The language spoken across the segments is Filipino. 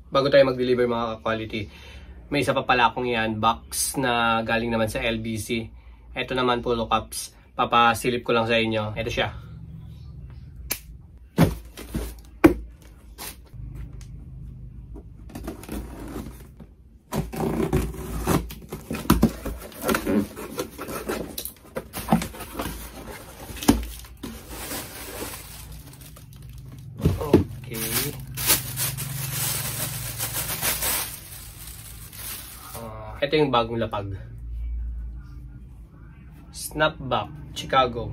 Bago tayo mag-deliver mga quality, may isa pa pala akong i-unbox na galing naman sa LBC. Ito naman Polo Cups. Papasilip ko lang sa inyo. Ito siya. Ito yung bagong lapag. Snapback Chicago.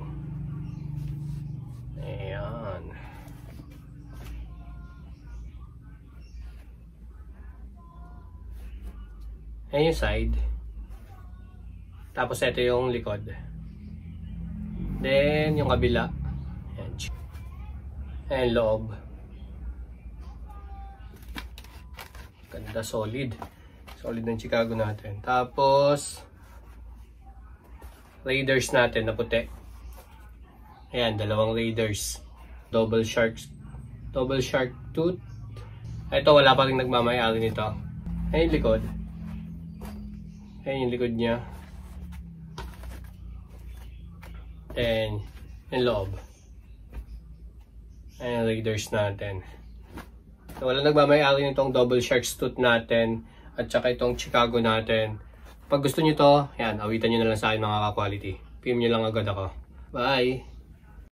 Ayan. Ayan yung side. Tapos ito yung likod. Then yung kabila. Ayan. Ayan loob. Ganda, solid. Solid ng Chicago natin. Tapos Raiders natin na puti. Ayan, dalawang Raiders. Double shark tooth. Ito wala pa rin nagmamayari nito. Ayan yung likod. Ayan yung likod niya. And yung loob. Ayan yung Raiders natin. So, wala nagmamayari nitong double shark tooth natin. At saka itong Chicago natin. Pag gusto nyo to, yan, awitan nyo na lang sa akin mga ka-quality. PM nyo lang agad ako. Bye!